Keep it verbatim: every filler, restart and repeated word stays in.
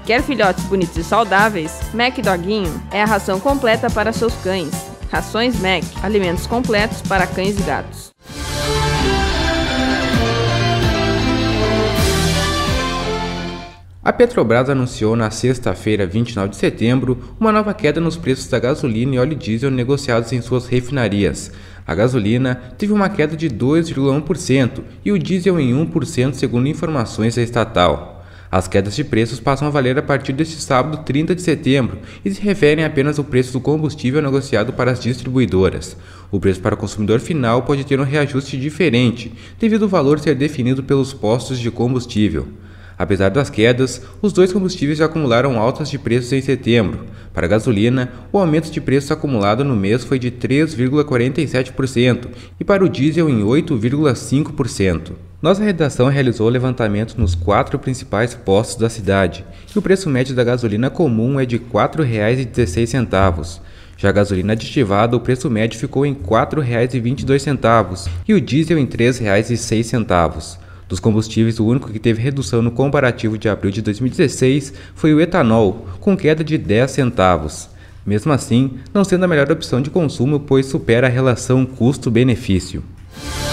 Quer filhotes bonitos e saudáveis? Mac Doguinho é a ração completa para seus cães. Rações Mac, alimentos completos para cães e gatos. A Petrobras anunciou na sexta-feira, vinte e nove de setembro, uma nova queda nos preços da gasolina e óleo diesel negociados em suas refinarias. A gasolina teve uma queda de dois vírgula um por cento e o diesel em um por cento, segundo informações da estatal. As quedas de preços passam a valer a partir deste sábado, trinta de setembro, e se referem apenas ao preço do combustível negociado para as distribuidoras. O preço para o consumidor final pode ter um reajuste diferente, devido ao valor ser definido pelos postos de combustível. Apesar das quedas, os dois combustíveis já acumularam altas de preços em setembro. Para a gasolina, o aumento de preços acumulado no mês foi de três vírgula quarenta e sete por cento e para o diesel em oito vírgula cinco por cento. Nossa redação realizou o levantamento nos quatro principais postos da cidade e o preço médio da gasolina comum é de quatro reais e dezesseis centavos. Já a gasolina aditivada, o preço médio ficou em quatro reais e vinte e dois centavos e o diesel em três reais e seis centavos. Dos combustíveis, o único que teve redução no comparativo de abril de dois mil e dezesseis foi o etanol, com queda de dez centavos. Mesmo assim, não sendo a melhor opção de consumo, pois supera a relação custo-benefício.